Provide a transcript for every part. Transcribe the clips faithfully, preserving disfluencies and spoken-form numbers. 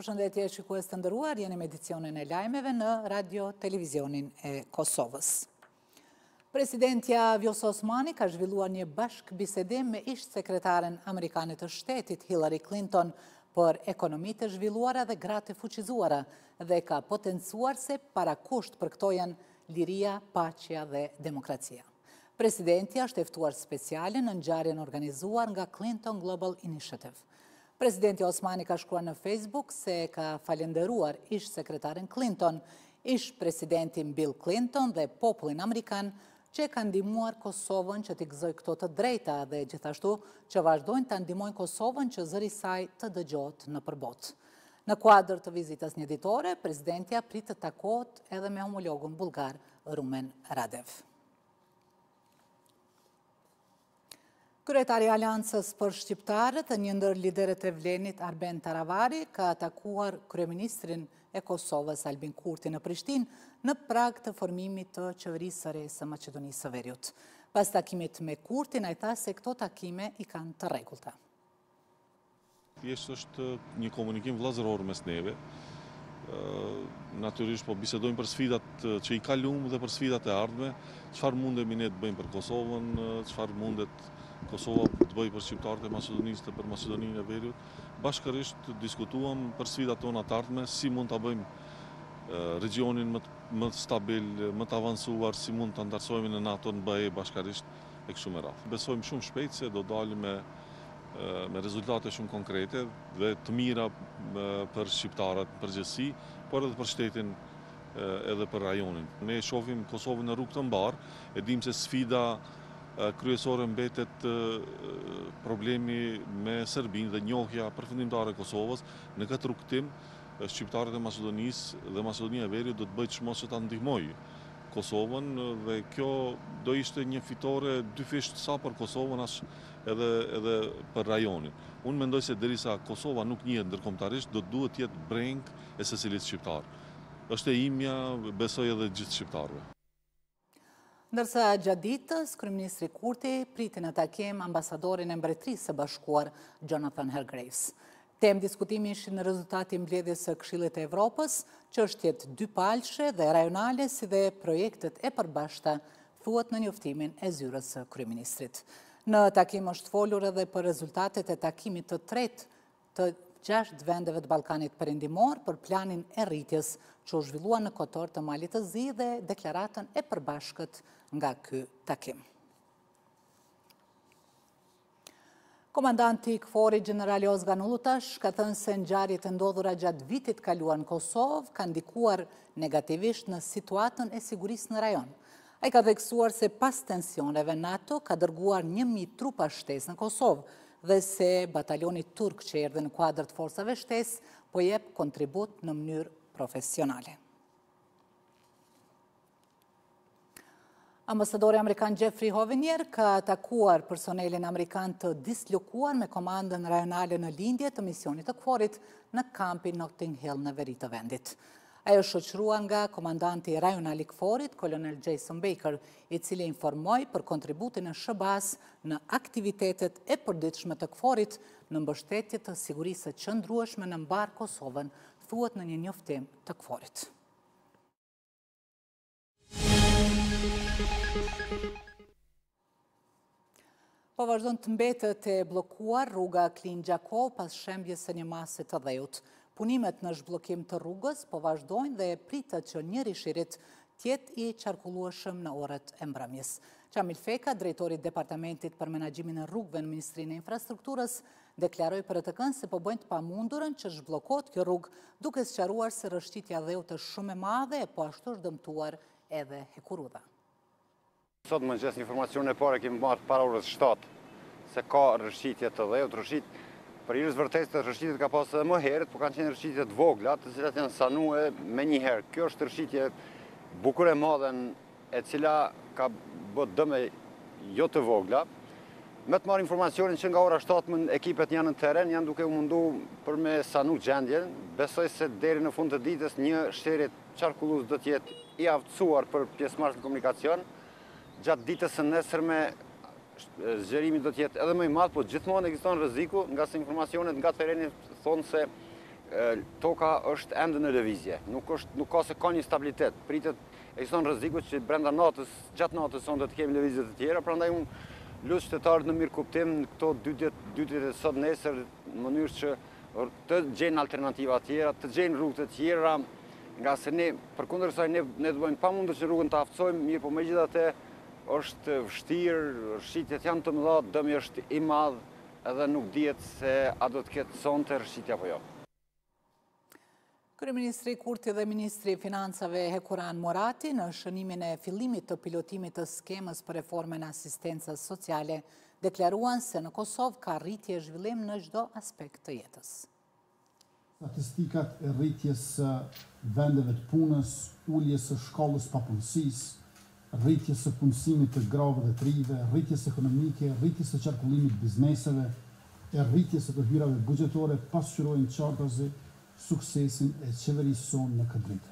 Përshëndetje shikues të nderuar, jeni me edicionin e lajmeve në Radio Televizionin e Kosovës. Presidentja Vjosa Osmani ka zhvilluar një bashkëbisedim me ish sekretaren amerikane të shtetit Hillary Clinton për ekonomitë të zhvilluara dhe gratë të fuqizuara dhe ka potencuar se para kusht për këto janë liria, paqja dhe demokracia. Presidentja është e ftuar speciale në ngjarjen organizuar nga Clinton Global Initiative. Presidenti Osmani ka shkruar në Facebook se ka falenderuar ish sekretarin Clinton, ish presidentin Bill Clinton dhe popullin amerikan që kanë ndihmuar Kosovën që t'i gëzoj këto të drejta dhe gjithashtu që vazhdojnë të ndihmojnë Kosovën që zëri saj të dëgjohet në përbot. Në kuadër të vizitës një ditore, presidentja pritet të takohet edhe me homologun bulgar Rumen Radev. Kryetari i Aleancës për Shqiptarët dhe një ndër liderët e Vlenit, Arben Taravari, ka takuar kryeministrin e Kosovës, Albin Kurti, në Prishtinë në prag të formimit të qeverisë së re së Maqedonisë së Veriut. Pas takimit me Kurtin, ai tha se këto takime i kanë të rregullta. Thjesht është një komunikim vëllazëror mes neve. Natyrisht po bisedojmë për sfidat që i kalum dhe për sfidat e ardhme, çfarë mundemi ne të bëjmë për Kosovën, çfarë mundet Kosova të bëjë për shqiptarët e Maqedonisë dhe për Maqedoninë e Veriut. Bashkërisht diskutuam për sfidat tona të ardhme, si mund ta bëjmë regionin më, më stabil, më të avancuar, si mund ta ndarësojmë në NATO në B E bashkërisht e kështu me radhë. Besojmë shumë shpejt se do dalim me me rezultate shumë konkrete dhe të mira për shqiptarët në përgjithësi, por edhe për shtetin edhe për rajonin. Ne shohim Kosovën në rrugë të mbar, e dim se sfida kryesore mbetet problemi me Serbinë dhe njohja përfundimtare e Kosovës. Në këtë rrugtim, shqiptarët e Maqedonisë dhe Maqedonia e Veriut do të bëjë çmo që ta ndihmojë Kosovën dhe kjo do ishte një fitore dyfisht sa për Kosovën as edhe edhe për rajonin. Unë mendoj se derisa Kosova nuk njihet ndërkombëtarisht, do duhet të jetë breng e secilit shqiptar. Është e imja, besoj edhe gjithë shqiptarëve. Ndërsa gjatë ditës, kryeministri Kurti priti në takim ambasadorin e Mbretërisë së Bashkuar, Jonathan Hargreaves. Temë diskutimi ishin në rezultati mbledhjes së Këshillit të Evropës, çështjet dypalëshe dhe rajonale si dhe projektet e përbashkëta, thuhet në njoftimin e zyrës së kryeministrit. Në takim është folur edhe për rezultatet e takimit të tretë të gjashtë vendeve të Ballkanit Perëndimor për planin e rritjes që u zhvillua në Kotor të Malit të Zi dhe deklaratën e përbashkët nga ky takim. Komandanti i KFOR-it Generali Ozgan Ullutash ka thënë se ngjarjet e ndodhura gjatë vitit kaluar në Kosovë kanë ndikuar negativisht në situatën e sigurisë në rajon. Ai ka theksuar se pas tensioneve NATO ka dërguar një mijë trupa shtesë në Kosovë dhe se batalioni turk që erdhi në kuadër të forcave shtesë po jep kontribut në mënyrë profesionale. Ambasadori amerikan Jeffrey Hovenier ka takuar personelin amerikan të dislokuar me komandën rajonale në lindje të misionit të KFOR-it në kampin Notting Hill në veri të vendit. Ajo shoqëruar nga komandanti rajonal i KFOR-it, kolonel Jason Baker, i cili informoi për kontributin e S B A-s në aktivitetet e përditshme të KFOR-it në mbështetje të sigurisë së qëndrueshme në mbar Kosovën, thuhet në një njoftim të KFOR-it. Po vazhdon të mbetet e blokuar rruga Klin Gjakov pas shembjes së një mase të dhejut. Punimet në zhbllokim të rrugës po vazhdojnë dhe pritet që njëri shirit tjetë i qarkullueshëm në orët e mbrëmjes. Qamil Feka, drejtori i Departamentit për Menaxhimin e Rrugëve në Ministrinë e Infrastrukturës, deklaroi për të kënë se po bëjnë të pamundurën që zhbllokohet kjo rrugë, duke sqaruar se rrëshqitja e dheut është shumë e madhe e po ashtu është dëmtuar edhe hekurudha. Sot më ngjes informacion e parë kemi marrë para orës shtatë se ka rrëshqitje të dheut, rrëshqit për hir të vërtetë të rrëshqitjet ka pasur edhe më herët, por kanë qenë rrëshqitje të vogla, të cilat janë sanuar me një herë. Kjo është rrëshqitje bukur e madhe e cila ka bërë dëme jo të vogla. Me të marrë informacionin që nga ora shtatë ekipet janë në teren, janë duke u mundu për me sanu gjendjen. Besoj se deri në fund të ditës një shteri qarkullues do të jetë i aftësuar për pjesëmarrës në komunikacion. Gjatë ditës së nesërme zgjerimi do të jetë edhe më i madh, por gjithmonë ekziston rreziku, nga se informacionet nga tereni thonë se toka është ende në lëvizje, nuk, është, nuk ka se ka një stabilitet, pritet ekziston rreziku që brenda natës, gjatë natës sonte të kemi lëvizje të tjera, prandaj unë lut qytetarët në mirë kuptim në këto dy ditë, dy ditë e sot nesër në mënyrë që të gjejnë alternativa të tjera, të gjejnë rrugë të tjera, nga se ne përkundërsaj ne ne do bëjmë pamundur që rrugën të aftësojmë, mirë, po megjithatë është vështirë, rrshitjet janë të mëdha, dëmi është i madh, edhe nuk dihet se a do të ketë sonte rrshitje apo jo. Kryeministri Kurti dhe Ministri i Financave Hekuran Morati në shënimin e fillimit të pilotimit të skemës për reformën e asistencës sociale deklaruan se në Kosovë ka rritje zhvillim në çdo aspekt të jetës. Statistikat e rritjes së vendeve të punës, uljes së shkollës papunësisë, rritjes së punësimit të grave dhe të rive, rritjes ekonomike, rritjes së qarkullimit bizneseve, e rritjes së të hyrave buxhetore pasqyrojnë qartazi suksesin e qeverisë sonë në këtë drejtë.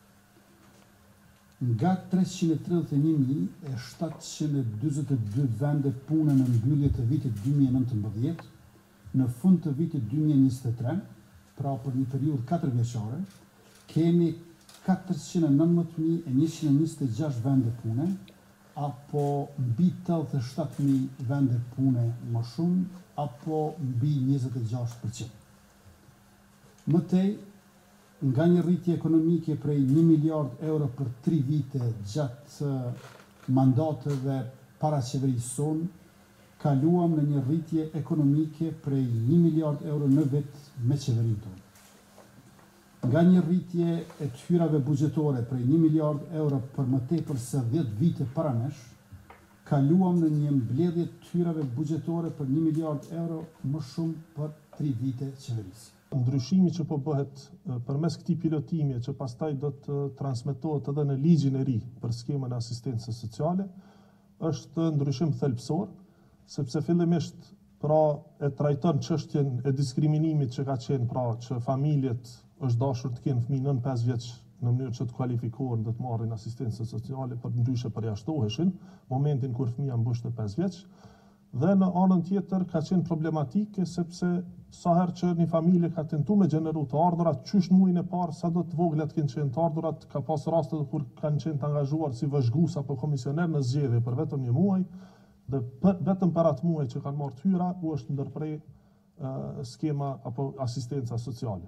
Nga treqind e tridhjetë e një mijë e shtatëqind e dyzet e dy vende pune në mbyllje të vitit dy mijë e nëntëmbëdhjetë, në fund të vitit dy mijë e njëzet e tre, pra për një periudhë katër vjeçare, kemi katërqind e nëntëmbëdhjetë mijë e njëqind e njëzet e gjashtë vende pune, apo mbi tetëdhjetë e shtatë mijë vende pune më shumë, apo mbi njëzet e gjashtë përqind. Mëtej, nga një rritje ekonomike prej një miliard euro për tri vite gjatë mandateve para qeverisë sonë, kaluam në një rritje ekonomike prej një miliard euro në vit me qeverinë tonë. Nga një rritje e të hyrave buxhetore prej një miliard euro për më tepër se dhjetë vite para nesh, kaluam në një mbledhje të hyrave buxhetore për një miliard euro më shumë për tri vite qeverisë. Ndryshimi që po bëhet përmes këtij pilotimi që pastaj do të transmetohet edhe në ligjin e ri për skemën e asistencës sociale është ndryshim thelbësor, sepse fillimisht pra e trajton çështjen e diskriminimit që ka qenë pra që familjet është dashur të kenë fëmijë nën pesë vjeç në mënyrë që të kualifikohen dhe të marrin asistencë sociale, për ndryshe përjashtoheshin momentin kur fëmia mbush të pesë vjeç. Dhe në anën tjetër ka qenë problematike sepse sa herë që një familje ka tentuar me gjeneru të ardhurat, qysh në muajin e parë sa do të voglat kanë qenë të ardhurat, ka pas raste kur kanë qenë të angazhuar si vëzhgues apo komisioner në zgjedhje për vetëm një muaj, dhe për, vetëm për atë muaj që kanë marrë të hyra u është ndërprej uh, skema apo asistenca sociale.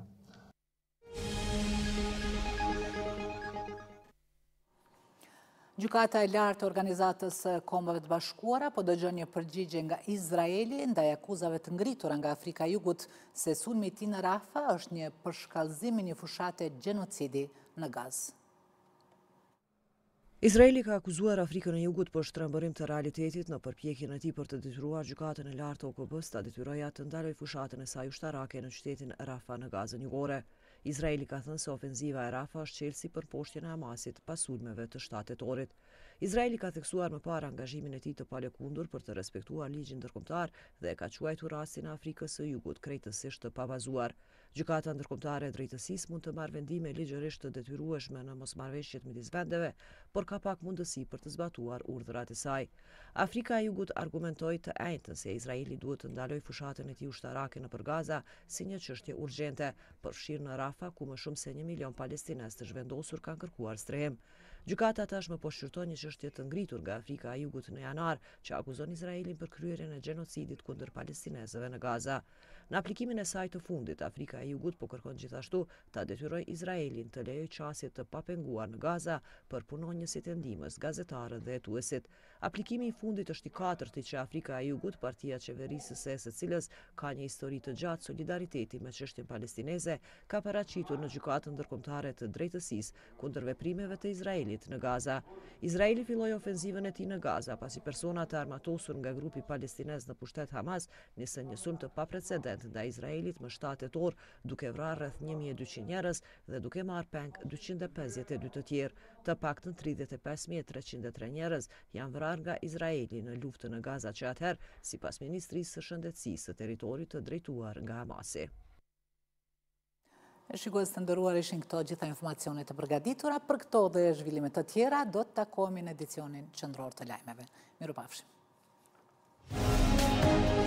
Gjykata e lartë e Organizatës së Kombeve të Bashkuara po dëgjon një përgjigje nga Izraeli ndaj akuzave të ngritura nga Afrika e Jugut se sulmi i tij në Rafah është një përshkallëzim i një fushate gjenocidi në Gazë. Izraeli ka akuzuar Afrikën e Jugut për shtrembërim të realitetit në përpjekjen e tij për të detyruar gjykatën e lartë O K B-s ta detyrojë atë të ndalojë fushatën e saj ushtarake në qytetin Rafah në Gazën Jugore. Izraeli ka thënë se ofenziva e Rafah është çelësi për mposhtjen e Hamasit pas sulmeve të shtatëtorit. Izraeli ka theksuar më parë angazhimin e tij të palëkundur për të respektuar ligjin ndërkombëtar dhe ka quajtur rastin e Afrikës së Jugut krejtësisht të pabazuar. Gjykata ndërkombëtare e drejtësisë mund të marrë vendime ligjërisht të detyrueshme në mosmarrëveshjet midis vendeve, por ka pak mundësi për të zbatuar urdhrat e saj. Afrika e Jugut argumentoi të njëjtën se Izraeli duhet të ndalojë fushatën e tij ushtarake nëpër Gaza si një çështje urgjente, përfshirë në Rafah ku më shumë se një milion palestinez të zhvendosur kanë kërkuar strehim. Gjykata tashmë po shqyrton një çështje të ngritur nga Afrika e Jugut në janar, që akuzon Izraelin për kryerjen e gjenocidit kundër palestinezëve në Gaza. Në aplikimin e saj të fundit, Afrika e Jugut po kërkon gjithashtu ta detyrojë Izraelin të lejojë qasje të papenguar në Gaza për punonjësit e ndihmës, gazetarët dhe hetuesit. Aplikimi i fundit është i katërti që Afrika e Jugut, partia qeverisë së së cilës ka një histori të gjatë solidariteti me çështjen palestineze, ka paraqitur në gjykatën ndërkombëtare të drejtësisë kundër veprimeve të Izraelit në Gaza. Izraeli filloi ofenzivën e tij në Gaza pasi persona të armatosur nga grupi palestinez në pushtet Hamas nisën një sulm të paprecedent ndaj Izraelit më shtatë tetor, duke vrarë rreth një mijë e dyqind njerëz dhe duke marrë peng dyqind e pesëdhjetë e dy të tjerë. Të paktën tridhjetë e pesë mijë e treqind e tre njerëz janë vrarë nga Izraeli në luftën në Gaza që atëherë, sipas Ministrisë së Shëndetësisë së territorit të drejtuar nga Hamasi. Shikues të nderuar, ishin këto gjitha informacionet të përgatitura. Për këto dhe zhvillimet të tjera do të takohemi në edicionin qendror të lajmeve. Mirupafshim.